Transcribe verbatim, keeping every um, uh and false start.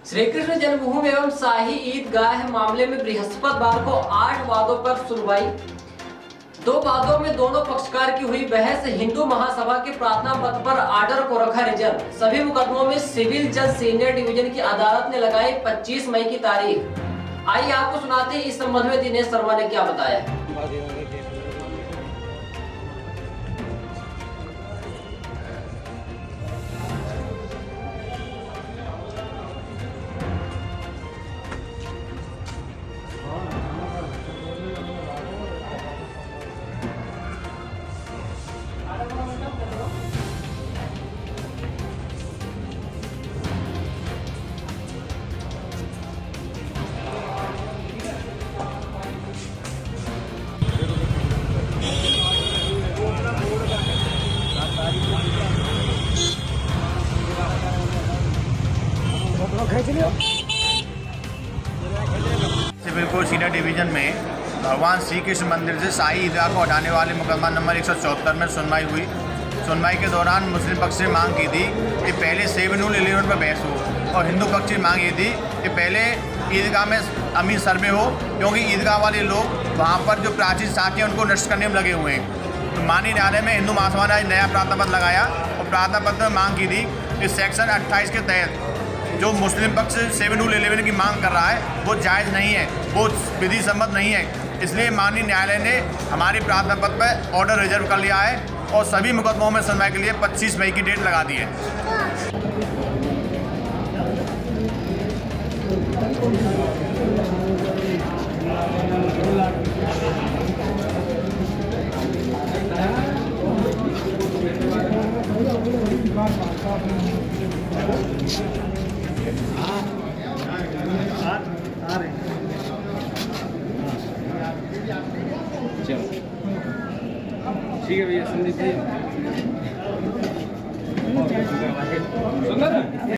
श्री कृष्ण जन्मभूमि एवं शाही ईदगाह मामले में बृहस्पतिवार को आठ वादों पर सुनवाई। दो वादों में दोनों पक्षकार की हुई बहस। हिंदू महासभा के प्रार्थना पत्र पर आर्डर को रखा रिजर्व। सभी मुकदमों में सिविल जज सीनियर डिवीजन की अदालत ने लगाई पच्चीस मई की तारीख। आइए आपको सुनाते हैं इस संबंध में दिनेश शर्मा ने क्या बताया। सिविल कोर्ट सीनियर डिवीजन में भगवान श्री कृष्ण मंदिर से शाही ईदगाह को हटाने वाले मुकदमा नंबर एक सौ चौहत्तर में सुनवाई हुई। सुनवाई के दौरान मुस्लिम पक्ष ने मांग की थी कि पहले सेवन रूल इलेवन पर बहस हो और हिंदू पक्ष की मांग ये थी कि पहले ईदगाह में अमीन सर्वे हो, क्योंकि ईदगाह वाले लोग वहाँ पर जो प्राचीन साक्ष्य हैं उनको नष्ट करने में लगे हुए हैं। तो माननीय न्यायालय में हिंदू महासभा ने आज नया प्रार्थना पत्र लगाया और प्रार्थना पत्र में मांग की थी कि सेक्शन अट्ठाईस के तहत जो मुस्लिम पक्ष सेवन रूल इलेवन की मांग कर रहा है वो जायज़ नहीं है, वो विधि सम्मत नहीं है। इसलिए माननीय न्यायालय ने हमारी प्रार्थना पत्र पर ऑर्डर रिजर्व कर लिया है और सभी मुकदमों में सुनवाई के लिए पच्चीस मई की डेट लगा दी है। ठीक है भैया, संदीप जी।